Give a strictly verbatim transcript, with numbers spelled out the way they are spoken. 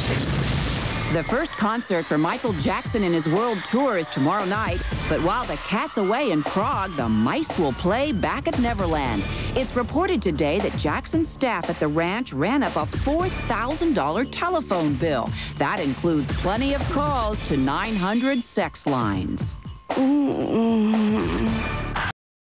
The first concert for Michael Jackson in his world tour is tomorrow night, but while the cat's away in Prague, the mice will play back at Neverland. It's reported today that Jackson's staff at the ranch ran up a four thousand dollar telephone bill. That includes plenty of calls to nine hundred sex lines. Mm-hmm.